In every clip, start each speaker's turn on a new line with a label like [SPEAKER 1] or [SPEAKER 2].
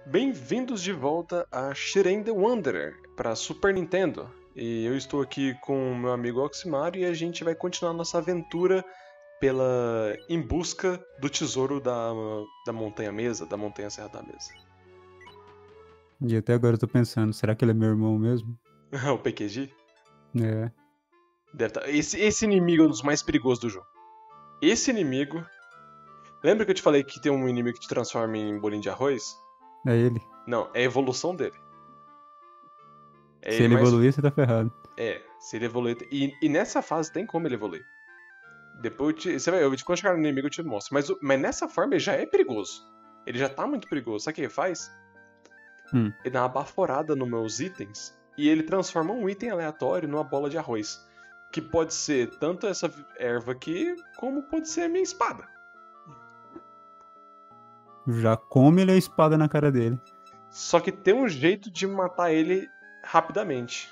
[SPEAKER 1] Bem-vindos de volta a Shiren the Wanderer para Super Nintendo. E eu estou aqui com o meu amigo Oximário e a gente vai continuar nossa aventura em busca do tesouro da Montanha Mesa, da Montanha Serra da Mesa.
[SPEAKER 2] E até agora eu tô pensando, será que ele é meu irmão mesmo?
[SPEAKER 1] O PQG?
[SPEAKER 2] É.
[SPEAKER 1] Deve tá. Esse inimigo é um dos mais perigosos do jogo. Esse inimigo. Lembra que eu te falei que tem um inimigo que te transforma em bolinho de arroz?
[SPEAKER 2] É ele.
[SPEAKER 1] Não, é a evolução dele. É
[SPEAKER 2] Se
[SPEAKER 1] ele
[SPEAKER 2] ele
[SPEAKER 1] mais.
[SPEAKER 2] evoluir, você tá ferrado.
[SPEAKER 1] Se ele evoluir. E nessa fase tem como ele evoluir. Depois você vai, quando chegar no inimigo eu te mostro. Mas nessa forma ele já é perigoso. Ele já tá muito perigoso. Sabe o que ele faz? Ele dá uma baforada nos meus itens e ele transforma um item aleatório numa bola de arroz. Que pode ser tanto essa erva aqui, como pode ser a minha espada.
[SPEAKER 2] Já come-lhe a espada na cara dele.
[SPEAKER 1] Só que tem um jeito de matar ele rapidamente.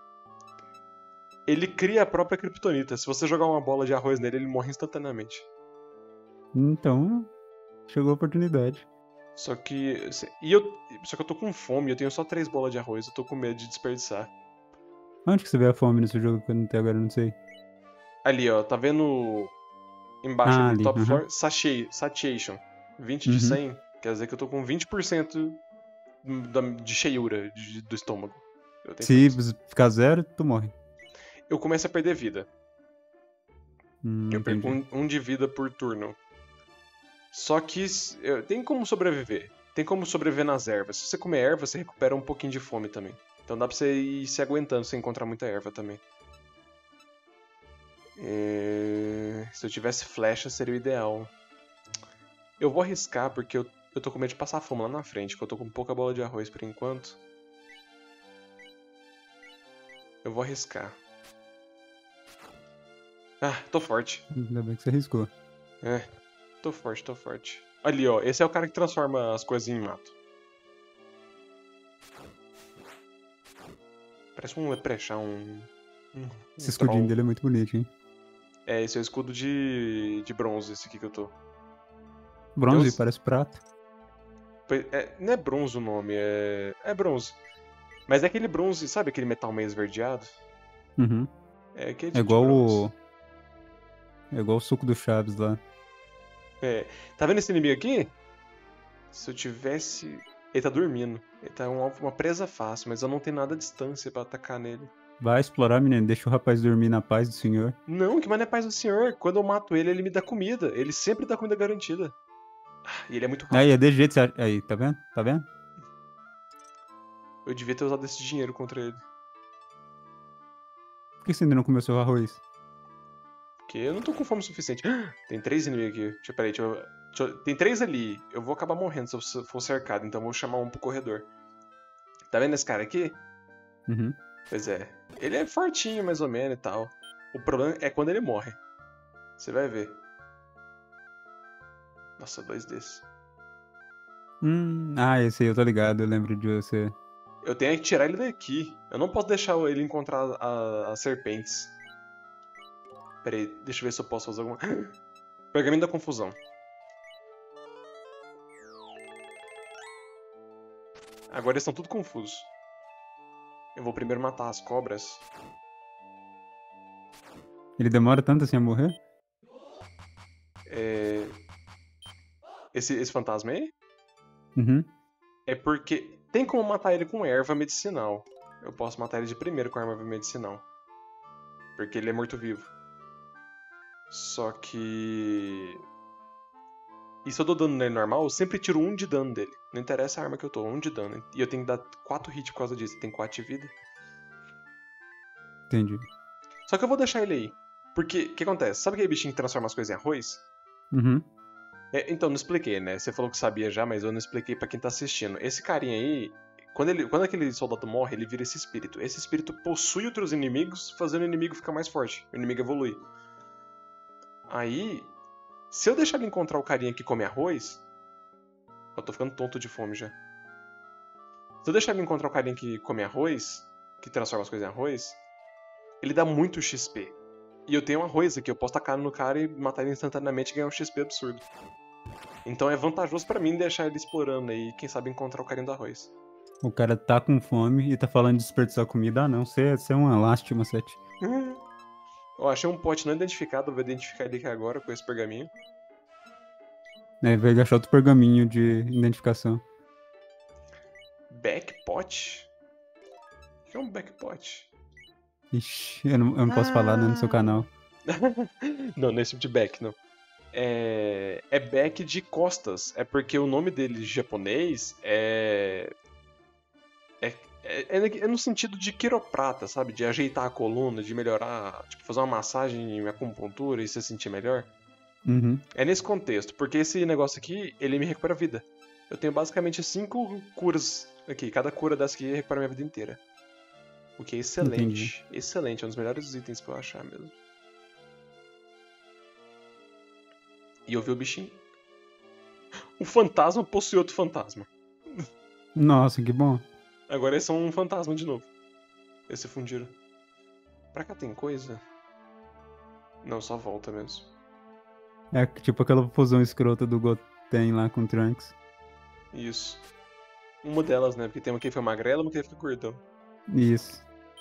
[SPEAKER 1] Ele cria a própria kryptonita. Se você jogar uma bola de arroz nele, ele morre instantaneamente.
[SPEAKER 2] Então, chegou a oportunidade.
[SPEAKER 1] Só que eu tô com fome, eu tenho só 3 bolas de arroz, eu tô com medo de desperdiçar.
[SPEAKER 2] Onde que você vê a fome nesse jogo que eu até agora não sei?
[SPEAKER 1] Ali, ó, tá vendo embaixo ali,
[SPEAKER 2] Ali,
[SPEAKER 1] top
[SPEAKER 2] aham.
[SPEAKER 1] floor, satiation. 20 de
[SPEAKER 2] Uhum.
[SPEAKER 1] 100, quer dizer que eu tô com 20% de cheiura do estômago. Eu tenho que
[SPEAKER 2] Se
[SPEAKER 1] fazer isso.
[SPEAKER 2] você ficar zero, tu morre.
[SPEAKER 1] Eu começo a perder vida. Eu perco
[SPEAKER 2] Entendi.
[SPEAKER 1] um de vida por turno. Só que tem como sobreviver. Tem como sobreviver nas ervas. Se você comer erva, você recupera um pouquinho de fome também. Então dá pra você ir se aguentando sem encontrar muita erva também. Se eu tivesse flecha, seria o ideal. Eu vou arriscar porque eu tô com medo de passar fome lá na frente, que eu tô com pouca bola de arroz por enquanto. Eu vou arriscar. Ah, tô forte.
[SPEAKER 2] Ainda bem que você arriscou.
[SPEAKER 1] Tô forte, tô forte. Ali, ó, esse é o cara que transforma as coisas em mato. Parece um leprechaun,
[SPEAKER 2] Esse escudinho
[SPEAKER 1] troll.
[SPEAKER 2] dele é muito bonito, hein?
[SPEAKER 1] Esse é o escudo de bronze, esse aqui que eu tô.
[SPEAKER 2] Bronze, parece prata.
[SPEAKER 1] Não é bronze o nome, é bronze. Mas é aquele bronze, sabe aquele metal meio esverdeado?
[SPEAKER 2] Uhum.
[SPEAKER 1] É aquele
[SPEAKER 2] É
[SPEAKER 1] tipo de
[SPEAKER 2] igual
[SPEAKER 1] bronze.
[SPEAKER 2] É igual o suco do Chaves lá.
[SPEAKER 1] Tá vendo esse inimigo aqui? Se eu tivesse... Ele tá dormindo. Ele tá uma presa fácil, mas eu não tenho nada à distância pra atacar nele.
[SPEAKER 2] Vai explorar, menino. Deixa o rapaz dormir na paz do senhor.
[SPEAKER 1] Não, que mané paz do senhor. Quando eu mato ele, ele me dá comida. Ele sempre dá comida garantida. E ele é muito
[SPEAKER 2] Aí, é
[SPEAKER 1] rápido.
[SPEAKER 2] desse jeito. Aí, tá vendo? Tá vendo?
[SPEAKER 1] Eu devia ter usado esse dinheiro contra ele.
[SPEAKER 2] Por que você ainda não comeu seu arroz?
[SPEAKER 1] Porque eu não tô com fome o suficiente. Tem 3 inimigos aqui. Peraí, tem 3 ali. Eu vou acabar morrendo se eu for cercado, então eu vou chamar um pro corredor. Tá vendo esse cara aqui?
[SPEAKER 2] Uhum.
[SPEAKER 1] Pois é. Ele é fortinho, mais ou menos e tal. O problema é quando ele morre. Você vai ver. Nossa, 2 desses.
[SPEAKER 2] Esse aí eu tô ligado, eu lembro de você.
[SPEAKER 1] Eu tenho que tirar ele daqui. Eu não posso deixar ele encontrar as serpentes. Pera aí, deixa eu ver se eu posso fazer alguma... Pergaminho da confusão. Agora eles estão tudo confusos. Eu vou primeiro matar as cobras.
[SPEAKER 2] Ele demora tanto assim a morrer?
[SPEAKER 1] Esse fantasma aí?
[SPEAKER 2] Uhum.
[SPEAKER 1] É porque tem como matar ele com erva medicinal. Eu posso matar ele de primeiro com erva medicinal. Porque ele é morto-vivo. Só que... E se eu dou dano nele normal, eu sempre tiro 1 de dano dele. Não interessa a arma que eu tô, 1 de dano. E eu tenho que dar 4 hits por causa disso. Tem 4 de vida.
[SPEAKER 2] Entendi.
[SPEAKER 1] Só que eu vou deixar ele aí. Porque, o que acontece? Sabe aquele bichinho que transforma as coisas em arroz?
[SPEAKER 2] Uhum.
[SPEAKER 1] Então, não expliquei, né? Você falou que sabia já, mas eu não expliquei pra quem tá assistindo. Esse carinha aí, quando aquele soldado morre, ele vira esse espírito. Esse espírito possui outros inimigos, fazendo o inimigo ficar mais forte. O inimigo evolui. Aí, se eu deixar ele encontrar o carinha que come arroz... Eu tô ficando tonto de fome já. Se eu deixar ele encontrar o carinha que come arroz, que transforma as coisas em arroz, ele dá muito XP. E eu tenho um arroz aqui, eu posso tacar no cara e matar ele instantaneamente e ganhar um XP absurdo. Então é vantajoso pra mim deixar ele explorando aí, quem sabe encontrar o carinho do arroz.
[SPEAKER 2] O cara tá com fome e tá falando de desperdiçar comida. Ah, não, você é uma lástima, Sete.
[SPEAKER 1] Eu achei um pote não identificado, vou identificar ele aqui agora com esse pergaminho.
[SPEAKER 2] É, vai achar outro pergaminho de identificação.
[SPEAKER 1] Backpot? O que é um backpot?
[SPEAKER 2] Ixi, eu não posso falar, né, no seu canal.
[SPEAKER 1] Não, nesse tipo de back, não. É back de costas. É porque o nome dele japonês é no sentido de quiroprata, sabe? De ajeitar a coluna, de melhorar, tipo, fazer uma massagem em acupuntura e se sentir melhor.
[SPEAKER 2] Uhum,
[SPEAKER 1] É nesse contexto, porque esse negócio aqui, ele me recupera a vida. Eu tenho basicamente 5 curas aqui. Cada cura dessa aqui recupera minha vida inteira. O que é excelente.
[SPEAKER 2] entendi.
[SPEAKER 1] Excelente, é um dos melhores itens pra eu achar mesmo. E eu vi o bichinho. O fantasma possui outro fantasma.
[SPEAKER 2] Nossa, que bom.
[SPEAKER 1] Agora eles são um fantasma de novo. Eles se fundiram. Pra cá tem coisa? Não, só volta mesmo.
[SPEAKER 2] É tipo aquela fusão escrota do Goten lá com o Trunks.
[SPEAKER 1] Isso. Uma delas, né? Porque tem uma que foi magrela, uma que fica gordão.
[SPEAKER 2] Isso.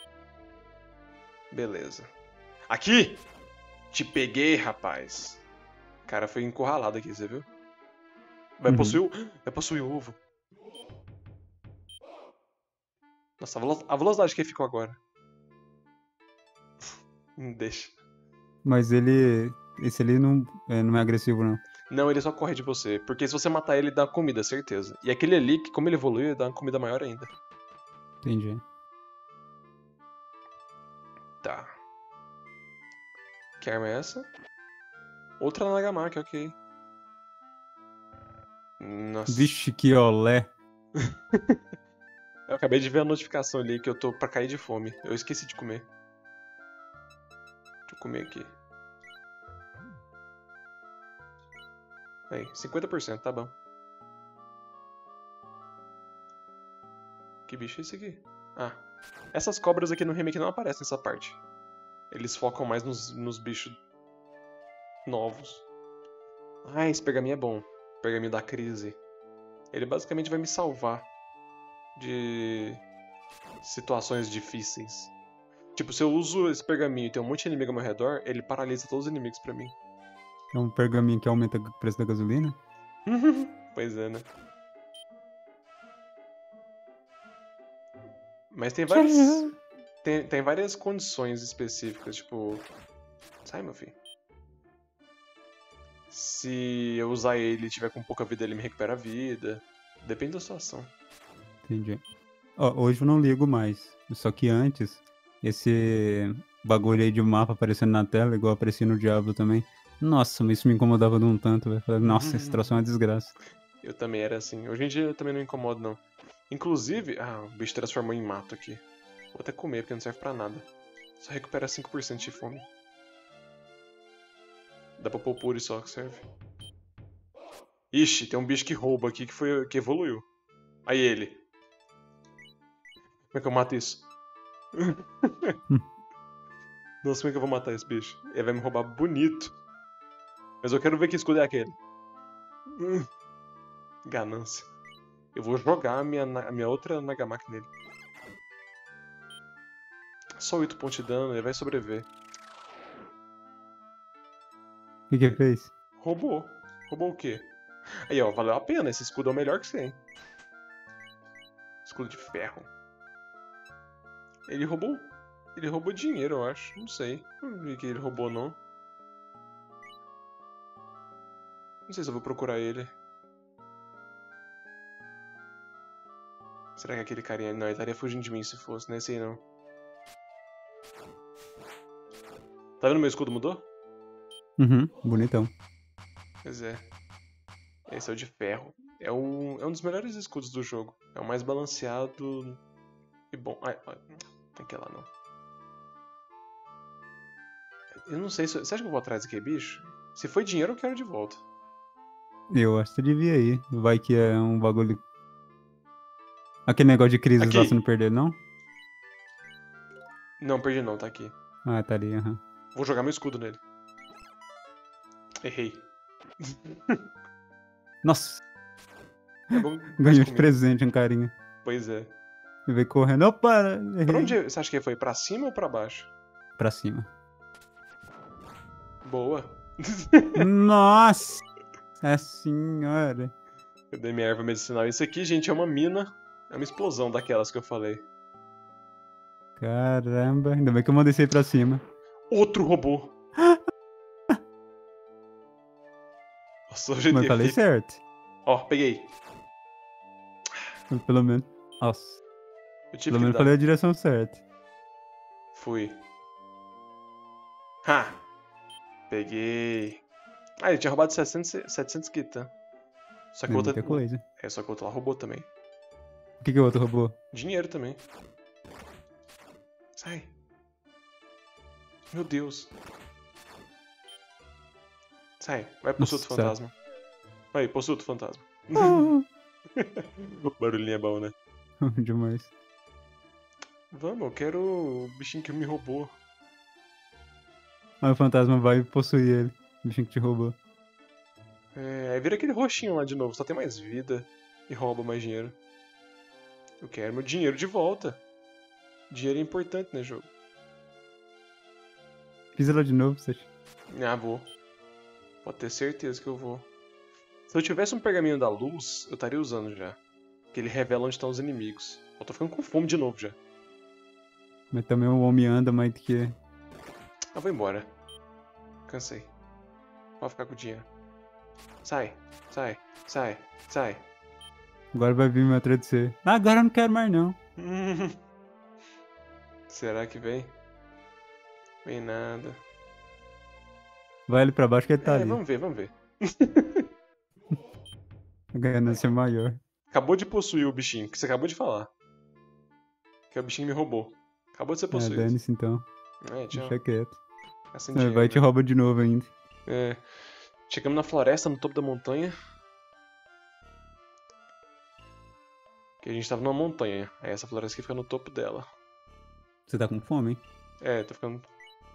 [SPEAKER 1] Beleza. Aqui! Te peguei, rapaz. O cara foi encurralado aqui, você viu? Vai
[SPEAKER 2] Uhum.
[SPEAKER 1] possuir o ovo. Nossa, a velocidade que ele ficou agora. Deixa.
[SPEAKER 2] Mas esse ali não é agressivo, não.
[SPEAKER 1] Não, ele só corre de você. Porque se você matar ele, ele dá comida, certeza. E aquele ali, que como ele evoluiu, ele dá uma comida maior ainda.
[SPEAKER 2] Entendi.
[SPEAKER 1] Tá. Que arma é essa? Outra Nagamaki, ok. Nossa.
[SPEAKER 2] Vixe, que olé.
[SPEAKER 1] Eu acabei de ver a notificação ali que eu tô pra cair de fome. Eu esqueci de comer. Deixa eu comer aqui. Aí, 50%, tá bom. Que bicho é esse aqui? Ah. Essas cobras aqui no remake não aparecem nessa parte. Eles focam mais nos bichos novos. Ah, esse pergaminho é bom. Pergaminho da crise. Ele basicamente vai me salvar de situações difíceis. Tipo, se eu uso esse pergaminho e tem um monte de inimigo ao meu redor, ele paralisa todos os inimigos pra mim.
[SPEAKER 2] É um pergaminho que aumenta o preço da gasolina?
[SPEAKER 1] Pois é, né? Mas tem várias. Tem várias condições específicas, tipo. Sai, meu filho. Se eu usar ele e tiver com pouca vida, ele me recupera a vida. Depende da situação.
[SPEAKER 2] Entendi. Ó, hoje eu não ligo mais. Só que antes, esse bagulho aí de mapa aparecendo na tela, igual aparecia no Diablo também. Nossa, mas isso me incomodava de um tanto, velho. Falei, nossa, esse troço é uma desgraça.
[SPEAKER 1] Eu também era assim. Hoje em dia eu também não incomodo, não. Inclusive. Ah, o bicho transformou em mato aqui. Vou até comer, porque não serve pra nada. Só recupera 5% de fome. Dá pra pôr puro só que serve. Ixi, tem um bicho que rouba aqui que evoluiu. Aí ele. Como é que eu mato isso? Nossa, como é que eu vou matar esse bicho? Ele vai me roubar bonito. Mas eu quero ver que escudo é aquele. Ganância. Eu vou jogar a minha outra Nagamaki nele. Só 8 pontos de dano, ele vai sobreviver.
[SPEAKER 2] O que ele fez?
[SPEAKER 1] Roubou. Roubou o quê? Aí, ó, valeu a pena. Esse escudo é o melhor que você tem. Escudo de ferro. Ele roubou. Ele roubou dinheiro, eu acho. Não sei. Não vi que ele roubou, não. Não sei se eu vou procurar ele. Será que aquele carinha... Não, ele estaria fugindo de mim se fosse. Não é esse aí, não. Tá vendo meu escudo mudou?
[SPEAKER 2] Uhum, bonitão.
[SPEAKER 1] Pois é. Esse é o de ferro. É um dos melhores escudos do jogo. É o mais balanceado e bom. Ai, não quer lá, não. Eu não sei se... Você acha que eu vou atrás daquele bicho? Se foi dinheiro, eu quero de volta.
[SPEAKER 2] Eu acho que você devia ir. Vai que é um bagulho. Aquele negócio de crises lá,
[SPEAKER 1] Aqui!
[SPEAKER 2] você não perdeu, não?
[SPEAKER 1] Não, perdi não, tá aqui.
[SPEAKER 2] Ah, tá ali, aham.
[SPEAKER 1] Vou jogar meu escudo nele. Errei.
[SPEAKER 2] Nossa,
[SPEAKER 1] É bom,
[SPEAKER 2] ganhou
[SPEAKER 1] mas
[SPEAKER 2] de
[SPEAKER 1] comigo.
[SPEAKER 2] presente um carinha.
[SPEAKER 1] Pois é.
[SPEAKER 2] E veio correndo. Opa,
[SPEAKER 1] Pra
[SPEAKER 2] errei.
[SPEAKER 1] onde você acha que foi? Pra cima ou pra baixo?
[SPEAKER 2] Pra cima.
[SPEAKER 1] Boa.
[SPEAKER 2] Nossa senhora.
[SPEAKER 1] Eu dei minha erva medicinal. Isso aqui, gente, é uma mina. É uma explosão daquelas que eu falei.
[SPEAKER 2] Caramba, ainda bem que eu mandei você ir pra cima.
[SPEAKER 1] Outro robô. Nossa, hoje
[SPEAKER 2] Mas eu falei certo.
[SPEAKER 1] Ó, peguei.
[SPEAKER 2] Pelo menos. Nossa.
[SPEAKER 1] Eu tive
[SPEAKER 2] Pelo
[SPEAKER 1] que
[SPEAKER 2] menos
[SPEAKER 1] dar.
[SPEAKER 2] falei a direção certa.
[SPEAKER 1] Fui. Ha! Peguei. Ah, ele tinha roubado 700 kita. Só que
[SPEAKER 2] É
[SPEAKER 1] o outro.
[SPEAKER 2] muita coisa.
[SPEAKER 1] Só que o outro lá roubou também.
[SPEAKER 2] O que o outro roubou?
[SPEAKER 1] Dinheiro também. Sai. Meu Deus. Sai. Vai pro outro
[SPEAKER 2] Nossa.
[SPEAKER 1] fantasma. Aí, possui outro fantasma. O barulhinho é bom, né?
[SPEAKER 2] Demais.
[SPEAKER 1] Vamos, eu quero o bichinho que me roubou.
[SPEAKER 2] Aí o fantasma vai e possui ele. O bichinho que te roubou.
[SPEAKER 1] Aí vira aquele roxinho lá de novo, só tem mais vida e rouba mais dinheiro. Eu quero meu dinheiro de volta. Dinheiro é importante, né, jogo?
[SPEAKER 2] Pisa lá de novo, você acha?
[SPEAKER 1] Ah, vou. Pode ter certeza que eu vou. Se eu tivesse um pergaminho da luz, eu estaria usando já. Que ele revela onde estão os inimigos. Eu tô ficando com fome de novo já.
[SPEAKER 2] Mas também o homem anda mais do que.
[SPEAKER 1] Eu vou embora. Cansei. Pode ficar com o dinheiro. Sai, sai, sai, sai.
[SPEAKER 2] Agora vai vir meu atrás de você. Ah, agora eu não quero mais não.
[SPEAKER 1] Será que vem? Vem nada.
[SPEAKER 2] Vai ali pra baixo que ele tá ali.
[SPEAKER 1] Vamos ver, vamos ver.
[SPEAKER 2] A ganância é maior.
[SPEAKER 1] Acabou de possuir o bichinho, que você acabou de falar. Que o bichinho me roubou. Acabou de ser possuído.
[SPEAKER 2] Dane-se então.
[SPEAKER 1] Tchau.
[SPEAKER 2] Deixa quieto.
[SPEAKER 1] Tá sem dinheiro,
[SPEAKER 2] Vai e te
[SPEAKER 1] né?
[SPEAKER 2] rouba de novo ainda.
[SPEAKER 1] Chegamos na floresta, no topo da montanha. Que a gente tava numa montanha. Aí essa floresta aqui fica no topo dela.
[SPEAKER 2] Você tá com fome, hein?
[SPEAKER 1] Tô ficando...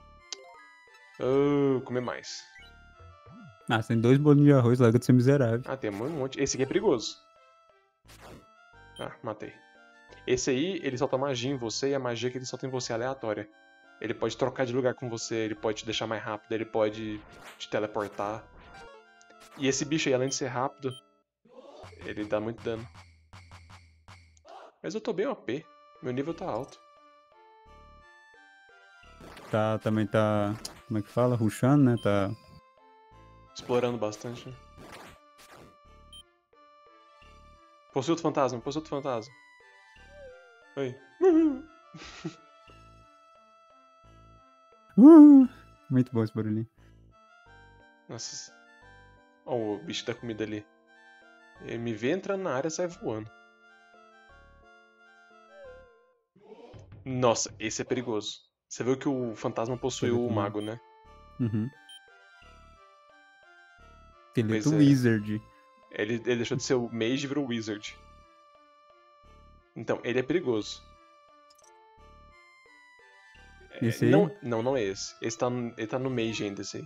[SPEAKER 1] comer mais.
[SPEAKER 2] Ah, você tem 2 bolinhos de arroz, larga de ser miserável.
[SPEAKER 1] Ah, tem um monte. Esse aqui é perigoso. Ah, matei. Esse aí, ele solta magia em você e a magia que ele solta em você é aleatória. Ele pode trocar de lugar com você, ele pode te deixar mais rápido, ele pode te teleportar. E esse bicho aí, além de ser rápido, ele dá muito dano. Mas eu tô bem OP. Meu nível tá alto.
[SPEAKER 2] Também tá. Como é que fala? Rushando, né? Tá.
[SPEAKER 1] Explorando bastante, né? Possui outro fantasma, possui outro fantasma. Oi.
[SPEAKER 2] Muito bom esse barulhinho.
[SPEAKER 1] Nossa. Ó, o bicho da comida ali. Ele me vê entrando na área e sai voando. Nossa, esse é perigoso. Você viu que o fantasma possuiu o mago, né?
[SPEAKER 2] Uhum. Esqueleto
[SPEAKER 1] Pois é.
[SPEAKER 2] Wizard.
[SPEAKER 1] Ele deixou de ser o mage e virou o wizard. Então, ele é perigoso.
[SPEAKER 2] Esse aí?
[SPEAKER 1] Não é esse. Ele tá no mage ainda, esse aí.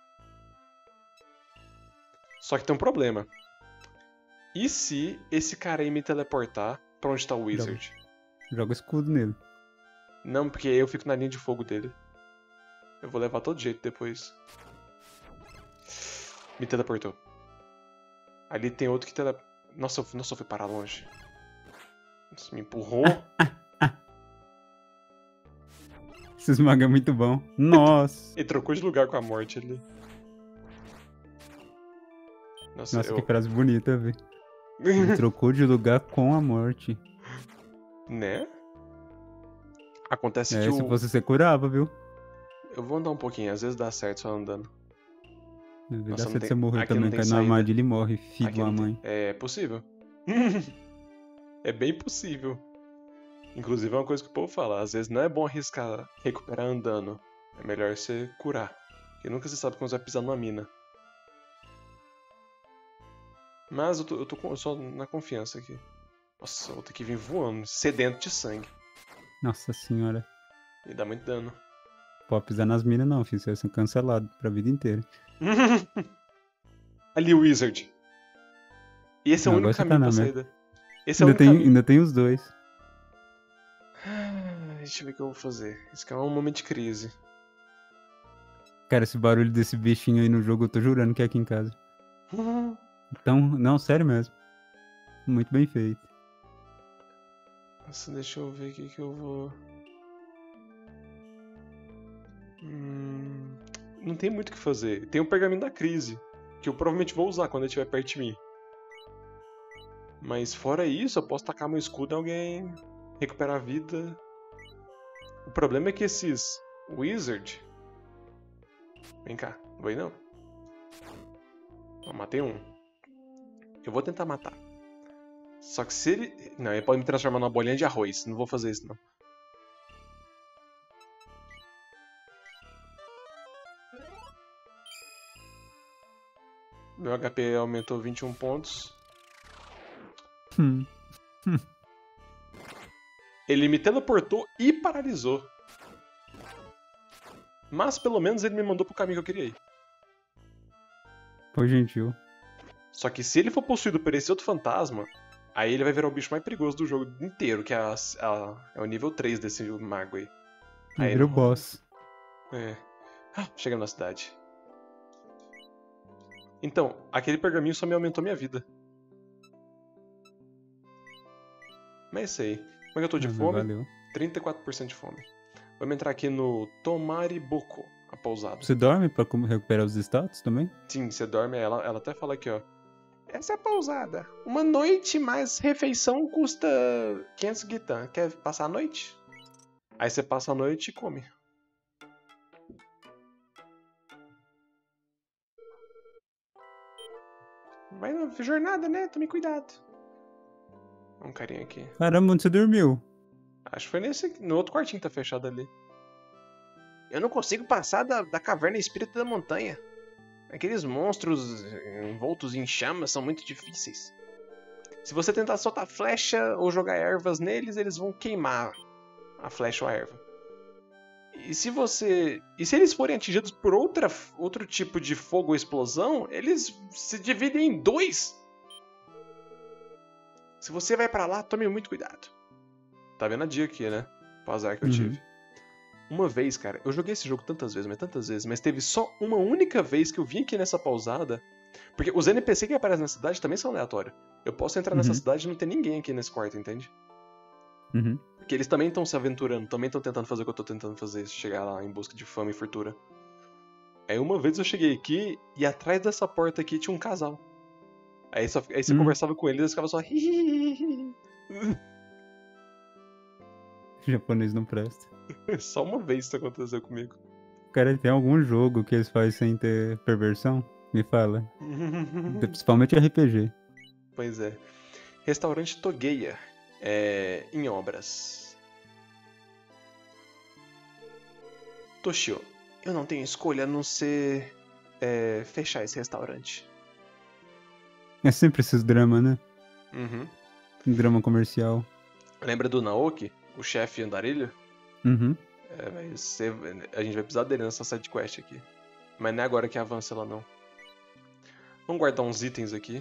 [SPEAKER 1] Só que tem um problema. E se esse cara aí me teleportar pra onde tá o wizard?
[SPEAKER 2] Joga escudo nele.
[SPEAKER 1] Não, porque eu fico na linha de fogo dele. Eu vou levar todo jeito depois. Me teleportou. Ali tem outro que Nossa, eu fui parar longe. Nossa, me empurrou.
[SPEAKER 2] Esse esmaga é muito bom. Nossa.
[SPEAKER 1] Ele trocou de lugar com a morte ali.
[SPEAKER 2] Nossa, que frase bonita, velho. Ele trocou de lugar com a morte.
[SPEAKER 1] Né? Acontece que
[SPEAKER 2] se fosse você curava, viu?
[SPEAKER 1] Eu vou andar um pouquinho, às vezes dá certo só andando.
[SPEAKER 2] Dá certo você morrer também, cai na armadilha e morre, filho da mãe.
[SPEAKER 1] É possível. É bem possível. Inclusive é uma coisa que o povo fala, às vezes não é bom arriscar recuperar andando. É melhor você curar. Porque nunca se sabe quando você vai pisar numa mina. Mas eu tô só na confiança aqui. Nossa, eu vou ter que vir voando, sedento de sangue.
[SPEAKER 2] Nossa senhora.
[SPEAKER 1] E dá muito dano.
[SPEAKER 2] Pode pisar nas minas não, filho. Você vai ser cancelado pra vida inteira.
[SPEAKER 1] Ali o wizard. E esse é o
[SPEAKER 2] Não,
[SPEAKER 1] único
[SPEAKER 2] agora você tá
[SPEAKER 1] caminho
[SPEAKER 2] na
[SPEAKER 1] pra
[SPEAKER 2] merda.
[SPEAKER 1] saída. Esse é o único caminho.
[SPEAKER 2] Ainda tem os dois.
[SPEAKER 1] Deixa eu ver o que eu vou fazer. Esse aqui é um momento de crise.
[SPEAKER 2] Cara, esse barulho desse bichinho aí no jogo, eu tô jurando que é aqui em casa. Então, não, sério mesmo. Muito bem feito.
[SPEAKER 1] Nossa, deixa eu ver o que eu vou... Não tem muito o que fazer. Tem o pergaminho da crise, que eu provavelmente vou usar quando ele estiver perto de mim. Mas fora isso, eu posso tacar meu escudo em alguém, recuperar a vida. O problema é que esses Wizard... Vem cá, não vou aí não. Ó, matei um. Eu vou tentar matar. Só que se ele... Não, ele pode me transformar numa bolinha de arroz. Não vou fazer isso, não. Meu HP aumentou 21 pontos. Ele me teleportou e paralisou. Mas pelo menos ele me mandou pro caminho que eu queria ir.
[SPEAKER 2] Foi gentil.
[SPEAKER 1] Só que se ele for possuído por esse outro fantasma, aí ele vai virar o bicho mais perigoso do jogo inteiro, que é o nível 3 desse mago aí. Aí
[SPEAKER 2] Vira o boss.
[SPEAKER 1] É. Chegamos na cidade. Então, aquele pergaminho só me aumentou minha vida. Mas é isso aí. Como é que eu tô de fome?
[SPEAKER 2] Valeu.
[SPEAKER 1] 34% de fome. Vamos entrar aqui no Tomariboko, a pousada.
[SPEAKER 2] Você dorme pra recuperar os status também?
[SPEAKER 1] Sim, você dorme. Ela até fala aqui, ó. Essa é a pousada. Uma noite mais refeição custa 500 guitan. Quer passar a noite? Aí você passa a noite e come. Vai na jornada, né? Tome cuidado. Um carinha aqui.
[SPEAKER 2] Caramba, onde você dormiu?
[SPEAKER 1] Acho que foi no outro quartinho que tá fechado ali. Eu não consigo passar da caverna espírita da montanha. Aqueles monstros envoltos em chamas são muito difíceis. Se você tentar soltar flecha ou jogar ervas neles, eles vão queimar a flecha ou a erva. E se eles forem atingidos por outro tipo de fogo ou explosão, eles se dividem em dois. Se você vai pra lá, tome muito cuidado. Tá vendo a dica aqui, né? O azar que eu tive. Uma vez, cara, eu joguei esse jogo tantas vezes, mas teve só uma única vez que eu vim aqui nessa pousada. Porque os NPC que aparecem na cidade também são aleatórios. Eu posso entrar nessa cidade e não ter ninguém aqui nesse quarto, entende? Porque eles também estão se aventurando, também estão tentando fazer o que eu tô tentando fazer, chegar lá em busca de fama e fortuna. Aí uma vez eu cheguei aqui e atrás dessa porta aqui tinha um casal. Aí você conversava com eles e eles ficavam só...
[SPEAKER 2] Japonês não presta.
[SPEAKER 1] Só uma vez isso aconteceu comigo.
[SPEAKER 2] Cara, tem algum jogo que eles fazem sem ter perversão? Me fala. Principalmente RPG.
[SPEAKER 1] Pois é. Restaurante Togeia. Em obras. Toshio, eu não tenho escolha a não ser fechar esse restaurante.
[SPEAKER 2] É sempre esses dramas, né? Drama comercial.
[SPEAKER 1] Lembra do Naoki, o chefe andarilho? Mas a gente vai precisar dele nessa sidequest aqui. Mas não é agora que avança ela, não. Vamos guardar uns itens aqui.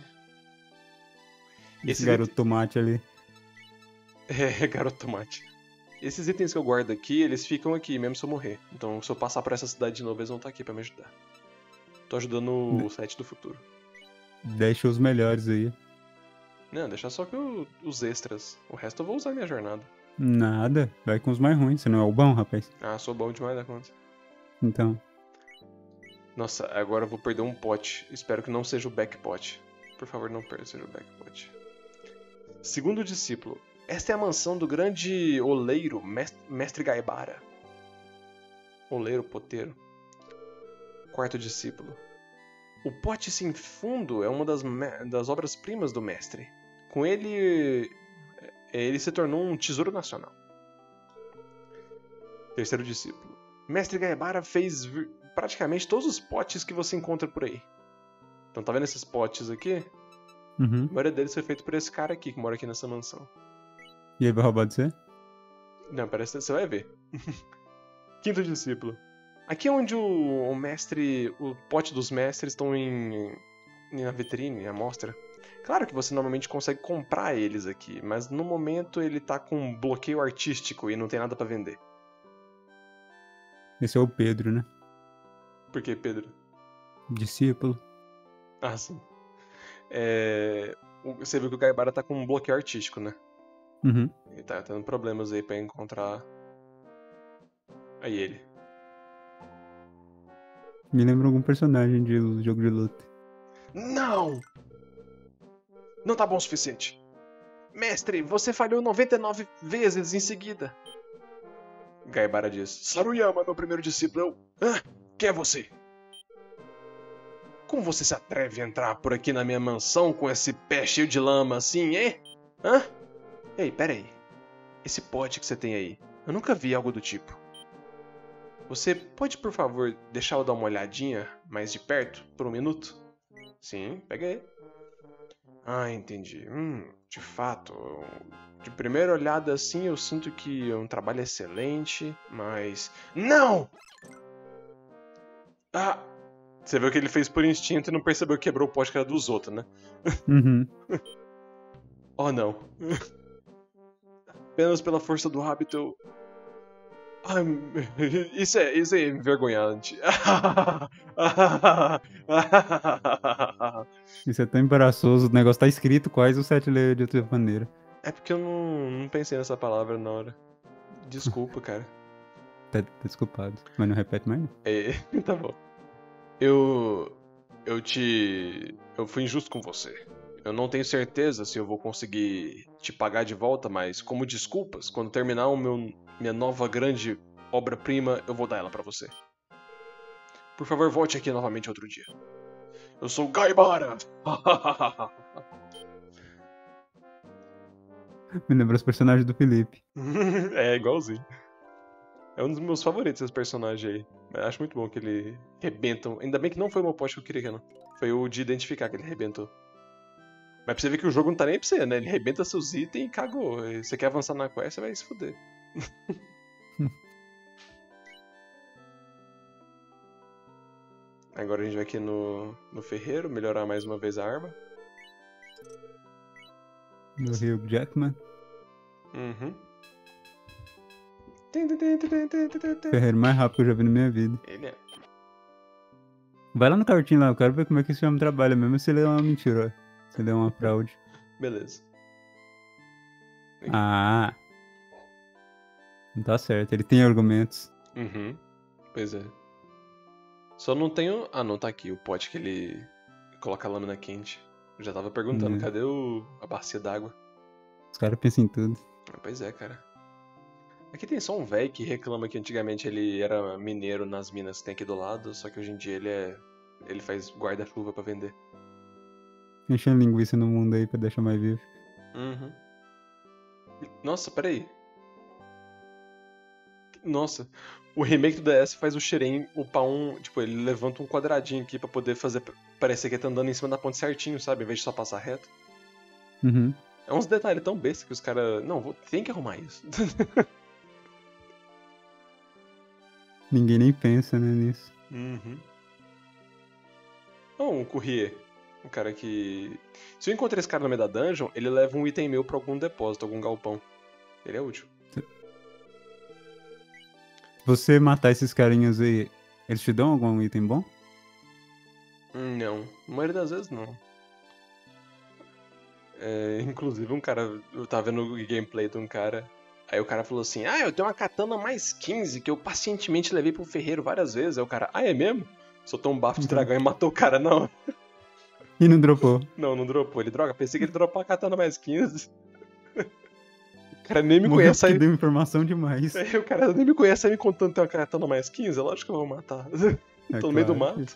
[SPEAKER 2] Esse garoto tomate ali.
[SPEAKER 1] Garoto tomate. Esses itens que eu guardo aqui, eles ficam aqui, mesmo se eu morrer. Então, se eu passar por essa cidade de novo, eles vão estar aqui pra me ajudar. Tô ajudando o set do futuro.
[SPEAKER 2] Deixa os melhores aí.
[SPEAKER 1] Não, deixa só que os extras. O resto eu vou usar minha jornada.
[SPEAKER 2] Nada, vai com os mais ruins. Você não é o bom, rapaz?
[SPEAKER 1] Sou bom demais da conta.
[SPEAKER 2] Então.
[SPEAKER 1] Nossa, agora eu vou perder um pote. Espero que não seja o backpot. Por favor, não seja o backpot. Segundo discípulo. Esta é a mansão do grande oleiro, Mestre Gaibara. Oleiro, poteiro. Quarto discípulo. O pote sem fundo é uma das obras-primas do mestre. Com ele se tornou um tesouro nacional. Terceiro discípulo. Mestre Gaibara fez praticamente todos os potes que você encontra por aí. Então tá vendo esses potes aqui? A maioria deles foi feito por esse cara aqui, que mora aqui nessa mansão.
[SPEAKER 2] E aí vai roubar de você?
[SPEAKER 1] Não, parece que você vai ver. Quinto discípulo. Aqui é onde o pote dos mestres estão na vitrine, a mostra. Claro que você normalmente consegue comprar eles aqui, mas no momento ele tá com um bloqueio artístico e não tem nada pra vender.
[SPEAKER 2] Esse é o Pedro, né?
[SPEAKER 1] Por que, Pedro?
[SPEAKER 2] Discípulo.
[SPEAKER 1] Ah, sim. Você viu que o Gaibara tá com um bloqueio artístico, né?
[SPEAKER 2] Uhum.
[SPEAKER 1] Ele tá tendo problemas aí pra encontrar... Aí ele.
[SPEAKER 2] Me lembra algum personagem de jogo de luta.
[SPEAKER 1] Não! Não tá bom o suficiente. Mestre, você falhou 99 vezes em seguida. Gaibara diz. Saruyama, meu primeiro discípulo. Quem é você? Como você se atreve a entrar por aqui na minha mansão com esse pé cheio de lama assim, hein? Ei, pera aí. Esse pote que você tem aí, eu nunca vi algo do tipo. Você pode, por favor, deixar eu dar uma olhadinha mais de perto, por um minuto? Sim, pega aí. Ah, entendi. De fato, de primeira olhada assim eu sinto que é um trabalho excelente, mas... Não! Você viu que ele fez por instinto e não percebeu que quebrou o pote que era dos outros, né?
[SPEAKER 2] Uhum.
[SPEAKER 1] Oh, não. Apenas pela força do hábito eu... Isso é envergonhante.
[SPEAKER 2] Isso é tão embaraçoso. O negócio tá escrito quais os 7 leis de outra maneira.
[SPEAKER 1] É porque eu não pensei nessa palavra na hora. Desculpa, cara.
[SPEAKER 2] Tá desculpado. Mas não repete mais não.
[SPEAKER 1] Tá bom. Eu fui injusto com você. Eu não tenho certeza se eu vou conseguir te pagar de volta, mas como desculpas, quando terminar minha nova grande obra-prima, eu vou dar ela pra você. Por favor, volte aqui novamente outro dia. Eu sou Gaibara!
[SPEAKER 2] Me lembra os personagens do Felipe.
[SPEAKER 1] É, igualzinho. É um dos meus favoritos esse personagem aí. Eu acho muito bom que ele rebenta. Ainda bem que não foi o meu post que eu queria, não. Foi o de identificar que ele rebentou. Mas pra você ver que o jogo não tá nem aí pra você, né? Ele rebenta seus itens e cagou. Você quer avançar na quest, você vai se fuder. Agora a gente vai aqui no ferreiro, melhorar mais uma vez a arma.
[SPEAKER 2] Do Hugh Jackman.
[SPEAKER 1] Uhum.
[SPEAKER 2] Ferreiro mais rápido que eu já vi na minha vida.
[SPEAKER 1] Ele é.
[SPEAKER 2] Vai lá no cartinho lá, eu quero ver como é que esse homem trabalha mesmo se ele é uma mentira, ó. Se ele é uma fraude.
[SPEAKER 1] Beleza.
[SPEAKER 2] Ah. Não tá certo, ele tem argumentos.
[SPEAKER 1] Uhum. Pois é. Só não tenho... Ah, não, tá aqui o pote que ele coloca a lâmina quente. Eu já tava perguntando, cadê a bacia d'água?
[SPEAKER 2] Os caras pensam em tudo.
[SPEAKER 1] Pois é, cara. Aqui tem só um velho que reclama que antigamente ele era mineiro nas minas que tem aqui do lado, só que hoje em dia ele faz guarda-chuva pra vender.
[SPEAKER 2] Enchendo linguiça no mundo aí pra deixar mais vivo.
[SPEAKER 1] Uhum. Nossa, peraí. Nossa, o remake do DS faz o Shireen upar tipo, ele levanta um quadradinho aqui pra poder fazer parecer que ele tá andando em cima da ponte certinho, sabe? Em vez de só passar reto.
[SPEAKER 2] Uhum.
[SPEAKER 1] É uns detalhes tão bestas que os caras... Não, tem que arrumar isso.
[SPEAKER 2] Ninguém nem pensa, né, nisso.
[SPEAKER 1] Uhum. Um courrier. Um cara que... Se eu encontrar esse cara no meio da dungeon, ele leva um item meu pra algum depósito, algum galpão. Ele é útil.
[SPEAKER 2] Se você matar esses carinhas aí, eles te dão algum item bom?
[SPEAKER 1] Não. Na maioria das vezes, não. Inclusive, um cara... Eu tava vendo o gameplay de um cara... Aí o cara falou assim, eu tenho uma katana mais 15 que eu pacientemente levei pro ferreiro várias vezes. Aí o cara, é mesmo? Soltou um bafo de dragão e matou o cara, não.
[SPEAKER 2] E não dropou?
[SPEAKER 1] Não dropou. Ele, droga, pensei que ele dropou a katana mais 15. O cara nem me
[SPEAKER 2] Morreu
[SPEAKER 1] conhece aí.
[SPEAKER 2] deu informação demais.
[SPEAKER 1] O cara nem me conhece aí me contando que tem uma katana mais 15. É lógico que eu vou matar. Tô no meio do mato.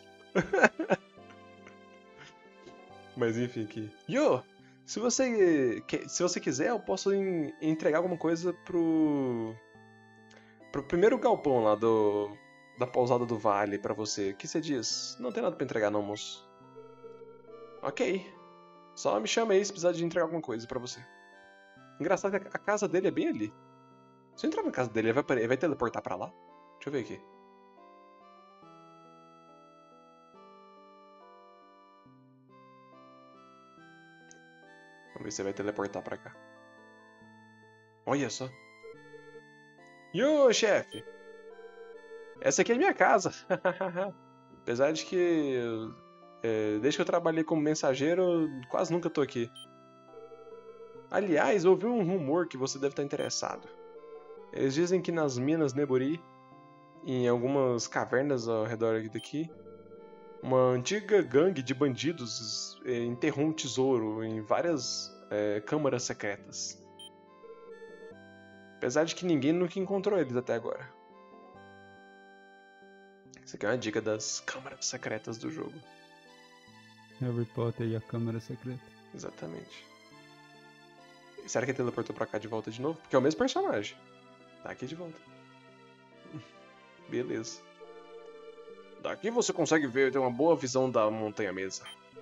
[SPEAKER 1] Mas enfim, aqui. Se você quiser, eu posso entregar alguma coisa pro primeiro galpão lá da pousada do vale pra você. O que você diz? Não tem nada pra entregar não, moço. Ok. Só me chama aí se precisar de entregar alguma coisa pra você. Engraçado que a casa dele é bem ali. Se eu entrar na casa dele, ele vai teleportar pra lá? Deixa eu ver aqui. Vamos ver se vai teleportar pra cá. Olha só. Yo, chefe! Essa aqui é minha casa. Apesar de que... desde que eu trabalhei como mensageiro, quase nunca tô aqui. Aliás, ouvi um rumor que você deve estar interessado. Eles dizem que nas minas Neburi, em algumas cavernas ao redor daqui, uma antiga gangue de bandidos enterrou um tesouro em várias câmaras secretas. Apesar de que ninguém nunca encontrou eles até agora. Isso aqui é uma dica das câmaras secretas do jogo.
[SPEAKER 2] Harry Potter e a Câmara Secreta.
[SPEAKER 1] Exatamente. Será que ele teleportou pra cá de volta de novo? Porque é o mesmo personagem. Tá aqui de volta. Beleza. Daqui você consegue ver, ter uma boa visão da montanha mesa.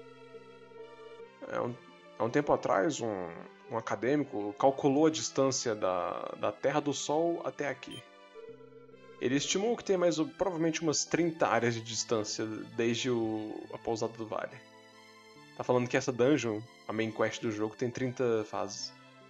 [SPEAKER 1] Há um tempo atrás, um acadêmico calculou a distância da Terra do Sol até aqui. Ele estimou que tem provavelmente umas 30 áreas de distância desde a pousada do vale. Tá falando que essa dungeon, a main quest do jogo, tem 30 fases.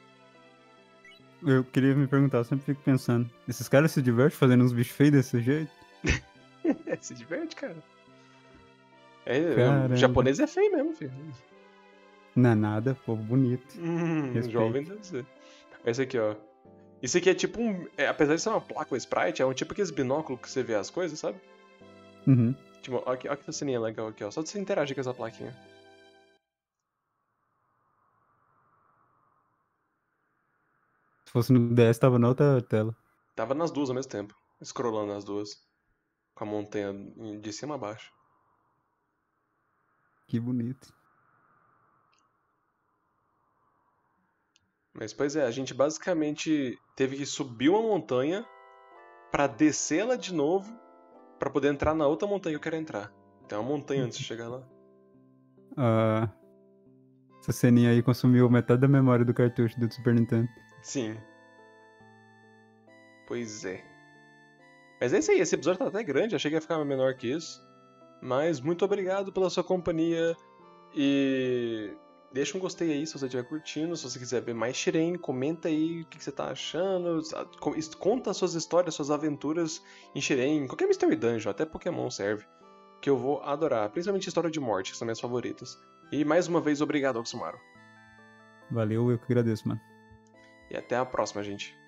[SPEAKER 2] Eu queria me perguntar, eu sempre fico pensando, esses caras se divertem fazendo uns bichos feios desse jeito?
[SPEAKER 1] Se diverte, cara.
[SPEAKER 2] Caramba.
[SPEAKER 1] O japonês é feio mesmo, filho.
[SPEAKER 2] Não é nada, povo bonito.
[SPEAKER 1] Jovem deve ser. Esse aqui, ó. Isso aqui é tipo apesar de ser uma placa ou sprite, é um tipo aqueles binóculos que você vê as coisas, sabe?
[SPEAKER 2] Uhum.
[SPEAKER 1] Tipo, olha que ceninha legal aqui, ó. Só de você interagir com essa plaquinha.
[SPEAKER 2] Se fosse no DS, tava na outra tela.
[SPEAKER 1] Tava nas duas ao mesmo tempo. Scrollando nas duas. Com a montanha de cima a baixo.
[SPEAKER 2] Que bonito.
[SPEAKER 1] Mas, pois é, a gente basicamente teve que subir uma montanha pra descê-la de novo pra poder entrar na outra montanha que eu quero entrar. Tem uma montanha antes de chegar lá.
[SPEAKER 2] Essa ceninha aí consumiu metade da memória do cartucho do Super Nintendo.
[SPEAKER 1] Sim. Pois é. Mas é isso aí, esse episódio tá até grande, achei que ia ficar menor que isso. Mas muito obrigado pela sua companhia e deixa um gostei aí se você estiver curtindo. Se você quiser ver mais Shiren, comenta aí o que você tá achando. Conta suas histórias, suas aventuras em Shiren, qualquer Mystery Dungeon, até Pokémon serve. Que eu vou adorar, principalmente história de morte, que são minhas favoritas. E mais uma vez, obrigado, Oxumaru.
[SPEAKER 2] Valeu, eu que agradeço, mano.
[SPEAKER 1] E até a próxima, gente.